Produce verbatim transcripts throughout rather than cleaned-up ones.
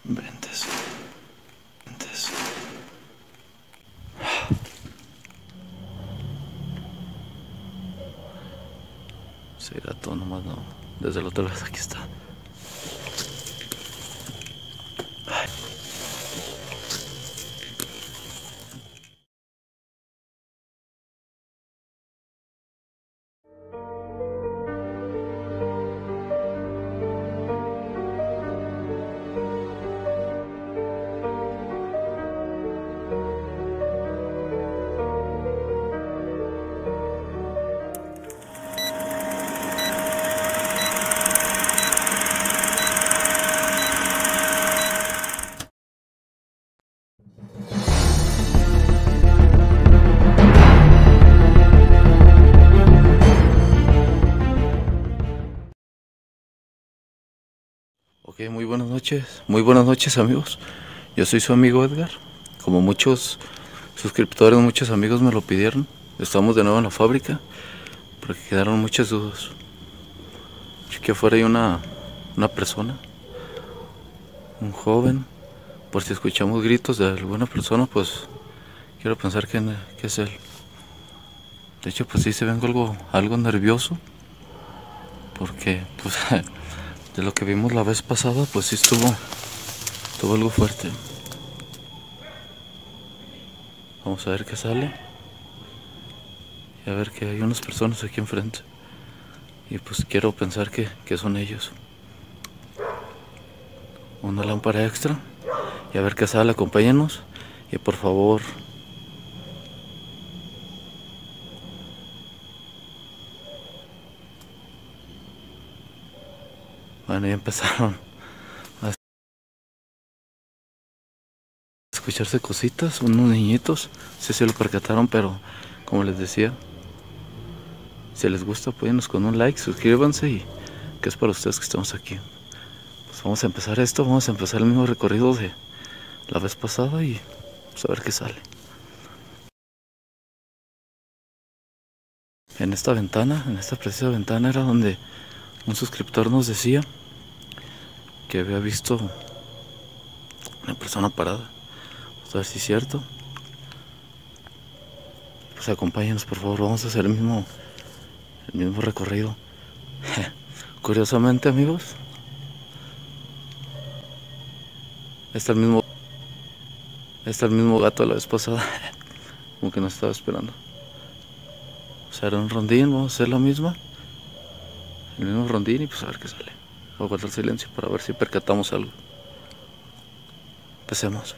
Ventes. Ventes. Ese gato nomás no. Desde el otro lado aquí está. Ay. Ok, muy buenas noches, muy buenas noches amigos. Yo soy su amigo Edgar. Como muchos suscriptores, muchos amigos me lo pidieron. Estamos de nuevo en la fábrica porque quedaron muchas dudas. Aquí afuera hay una, una persona, un joven. Por si escuchamos gritos de alguna persona, pues quiero pensar que, que es él. De hecho, pues sí se vengo algo, algo nervioso porque pues de lo que vimos la vez pasada, pues sí estuvo, estuvo algo fuerte. Vamos a ver qué sale. Y a ver que hay unas personas aquí enfrente. Y pues quiero pensar que, que son ellos. Una lámpara extra. Y a ver qué sale, acompáñenos. Y por favor... Bueno, ya empezaron a escucharse cositas, unos niñitos. No sé si lo percataron, pero como les decía, si les gusta, apóyennos con un like, suscríbanse y que es para ustedes que estamos aquí. Pues vamos a empezar esto, vamos a empezar el mismo recorrido de la vez pasada y vamos a ver qué sale. En esta ventana, en esta precisa ventana era donde un suscriptor nos decía que había visto una persona parada. Vamos a ver si es cierto. Pues acompáñenos por favor, vamos a hacer el mismo, el mismo recorrido. Curiosamente amigos, está el mismo, está el mismo gato de la vez pasada. Como que nos estaba esperando. O sea, era un rondín, vamos a hacer la misma. El mismo rondín y pues a ver qué sale. Voy a guardar silencio para ver si percatamos algo. Empecemos.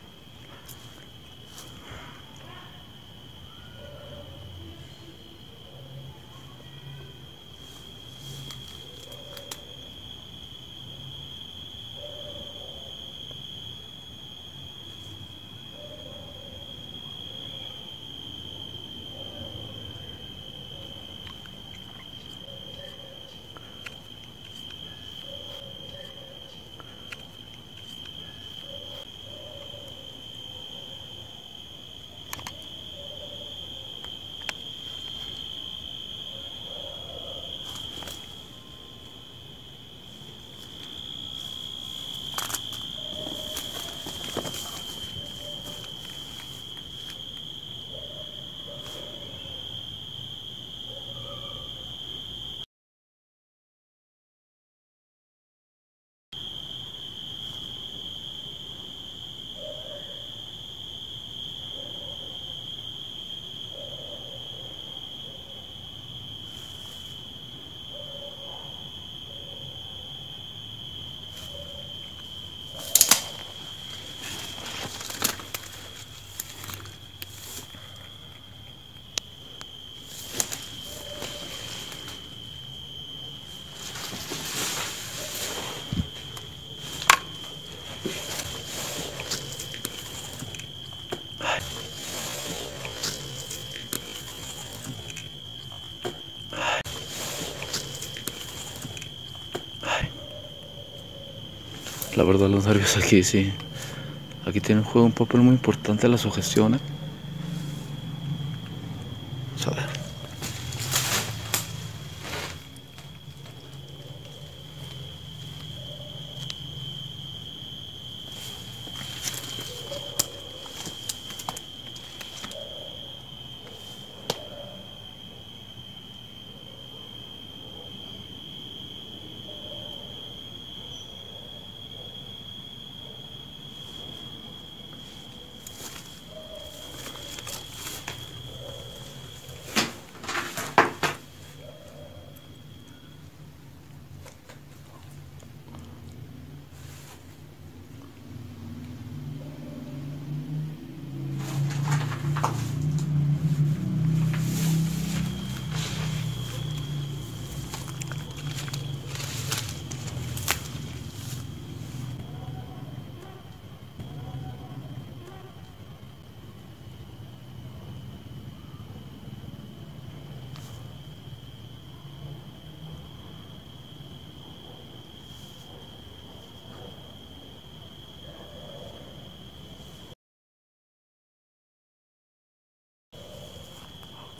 La verdad los nervios aquí sí. Aquí tienen juego un papel muy importante la sugestión. ¿eh? Vamos a ver.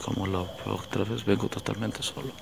como la otra vez vengo totalmente solo.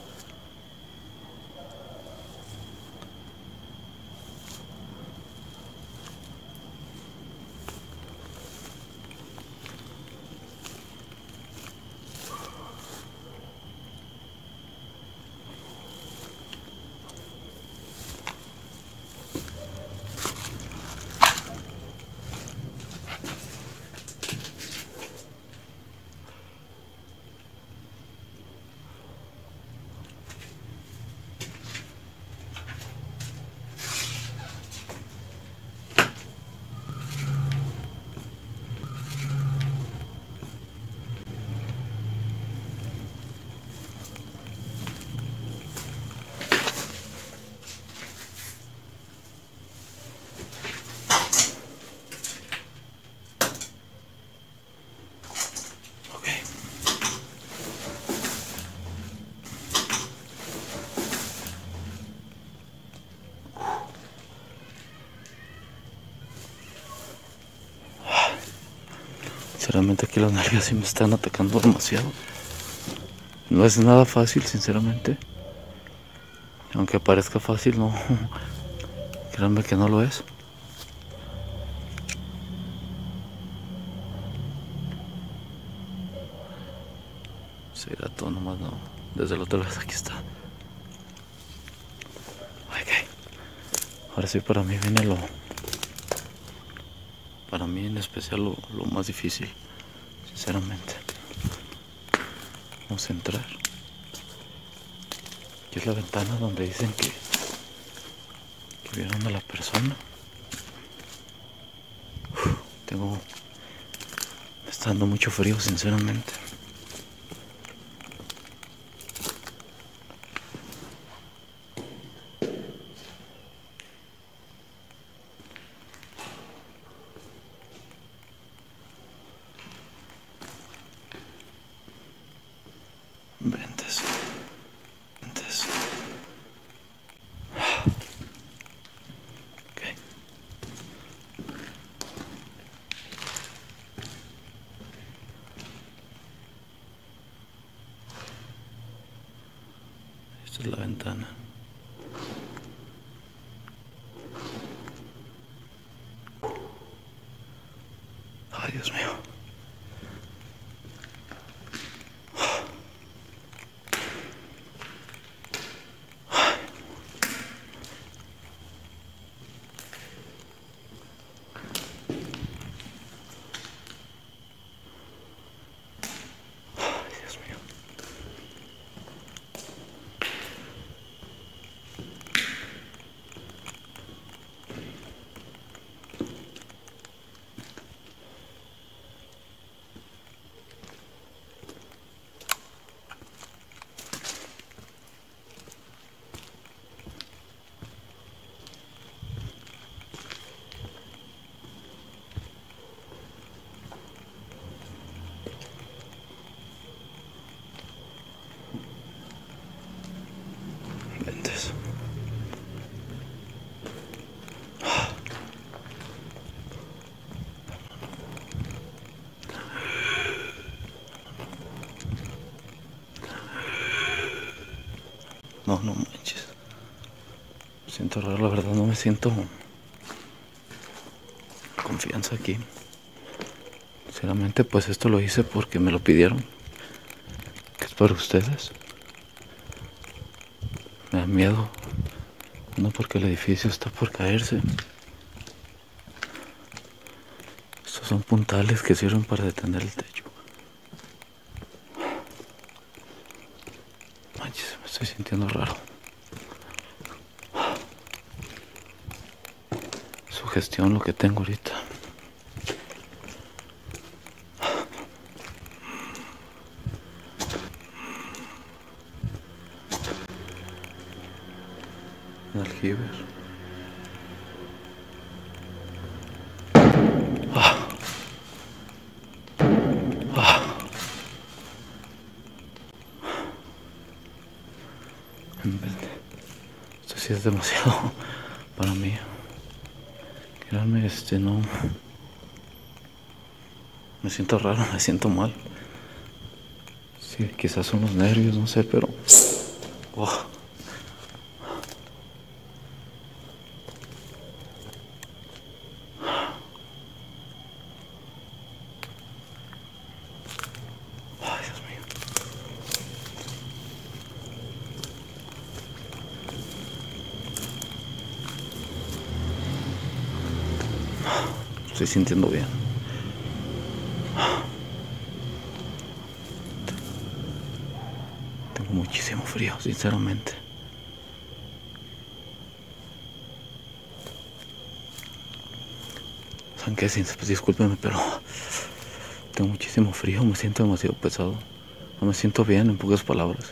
Sinceramente aquí las nalgas sí me están atacando demasiado. No es nada fácil, sinceramente. Aunque parezca fácil, no. Créanme que no lo es. Se irá todo nomás, no. Desde el otro lado, aquí está. Ok. Ahora sí, para mí viene lo... Para mí en especial lo, lo más difícil, sinceramente. Vamos a entrar. Aquí es la ventana donde dicen que, que vieron a la persona. Uf, tengo... Me está dando mucho frío, sinceramente. Ventes. Ventes. Ok. Esta es la ventana. Ay, Dios mío. Ventes. No, no manches. Me siento raro, la verdad, no me siento confianza aquí. Sinceramente, pues esto lo hice porque me lo pidieron. Que es para ustedes. Me da miedo. No porque el edificio está por caerse. Estos son puntales que sirven para detener el techo. Manches, me estoy sintiendo raro. Sugestión lo que tengo ahorita. Aljiber. Ah. Ah. Esto sí es demasiado para mí. Créanme, este no. Me siento raro, me siento mal. Sí, quizás son los nervios, no sé, pero... Oh. Ay, Dios mío. Estoy sintiendo bien. Tengo muchísimo frío, sinceramente. ¿Saben qué? Pues discúlpenme, pero tengo muchísimo frío, me siento demasiado pesado. No me siento bien, en pocas palabras.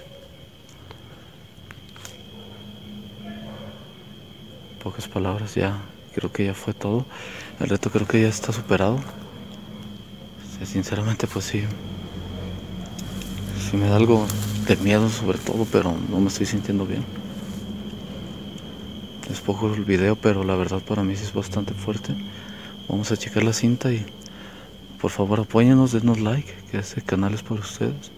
En pocas palabras, ya creo que ya fue todo. El reto creo que ya está superado. O sea, sinceramente, pues sí. Sí me da algo de miedo sobre todo, pero no me estoy sintiendo bien. Es poco el video, pero la verdad para mí sí es bastante fuerte. Vamos a checar la cinta y por favor apóyennos, denos like, que este canal es para ustedes.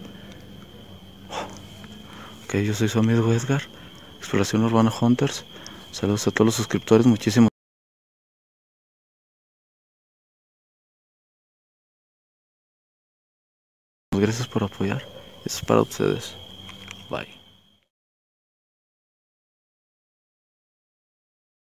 Ok, yo soy su amigo Edgar, Exploración Urbana Hunters. Saludos a todos los suscriptores, muchísimas gracias por apoyar. Eso es para ustedes. Bye.